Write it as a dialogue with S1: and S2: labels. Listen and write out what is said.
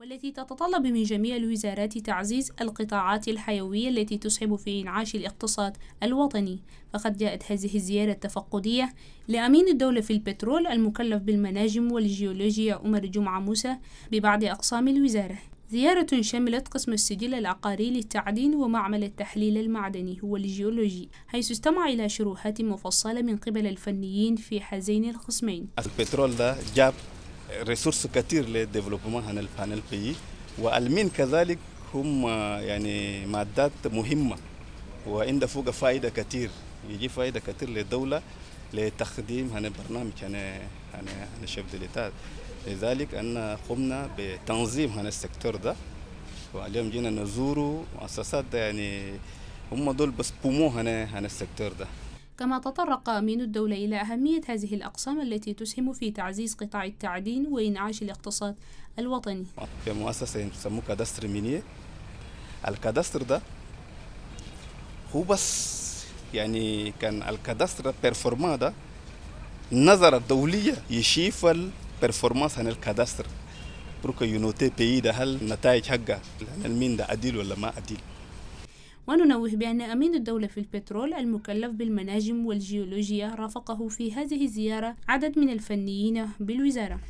S1: والتي تتطلب من جميع الوزارات تعزيز القطاعات الحيوية التي تسهم في إنعاش الاقتصاد الوطني. فقد جاءت هذه الزيارة التفقدية لأمين الدولة في البترول المكلف بالمناجم والجيولوجيا عمر جمعة موسى ببعض أقسام الوزارة، زيارة شملت قسم السجل العقاري للتعدين ومعمل التحليل المعدني والجيولوجي، حيث استمع إلى شروحات مفصلة من قبل الفنيين في هذين القسمين.
S2: البترول ده جاب ريسورس كتير للديفلوبمنت هنا البي، والمين كذلك هم يعني مادات مهمة وعنده فوق فائدة كتير، يجي فائدة كتير للدولة لتخديم هنا برنامج هنا شبه دليتات. لذلك أن قمنا بتنظيم هنا السيكتور ده، واليوم جينا نزوروا مؤسسات يعني هم دول بس بومو هنا السيكتور ده.
S1: كما تطرق أمين الدولة إلى أهمية هذه الأقسام التي تسهم في تعزيز قطاع التعدين وإنعاش الاقتصاد الوطني.
S2: في مؤسسة يسموه كادستر مينية. الكادستر ده هو بس يعني كان الكادستر بيرفورما ده النظرة الدولية يشيف البرفورمانس عن الكادستر بروكا يونوتي بي ده، هل النتائج حقها المين ده عديل ولا ما عديل.
S1: وننوه بأن أمين الدولة في البترول المكلف بالمناجم والجيولوجيا رافقه في هذه الزيارة عدد من الفنيين بالوزارة.